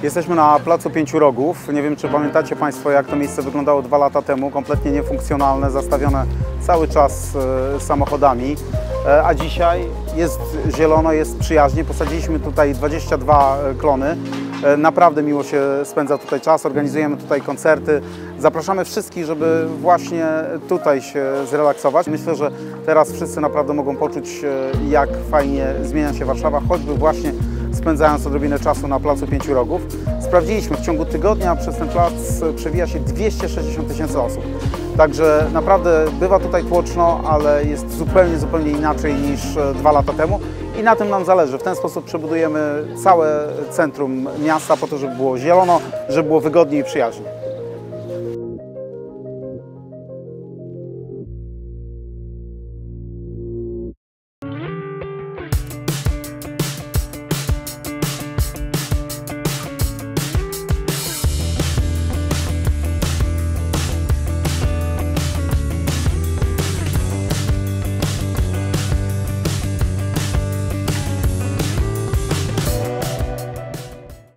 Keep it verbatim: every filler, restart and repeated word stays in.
Jesteśmy na Placu Pięciu Rogów. Nie wiem, czy pamiętacie Państwo, jak to miejsce wyglądało dwa lata temu. Kompletnie niefunkcjonalne, zastawione cały czas samochodami. A dzisiaj jest zielono, jest przyjaźnie. Posadziliśmy tutaj dwadzieścia dwa klony. Naprawdę miło się spędza tutaj czas. Organizujemy tutaj koncerty. Zapraszamy wszystkich, żeby właśnie tutaj się zrelaksować. Myślę, że teraz wszyscy naprawdę mogą poczuć, jak fajnie zmienia się Warszawa, choćby właśnie spędzając odrobinę czasu na Placu Pięciu Rogów. Sprawdziliśmy, w ciągu tygodnia przez ten plac przewija się dwieście sześćdziesiąt tysięcy osób. Także naprawdę bywa tutaj tłoczno, ale jest zupełnie, zupełnie inaczej niż dwa lata temu i na tym nam zależy. W ten sposób przebudujemy całe centrum miasta po to, żeby było zielono, żeby było wygodniej i przyjaźnie.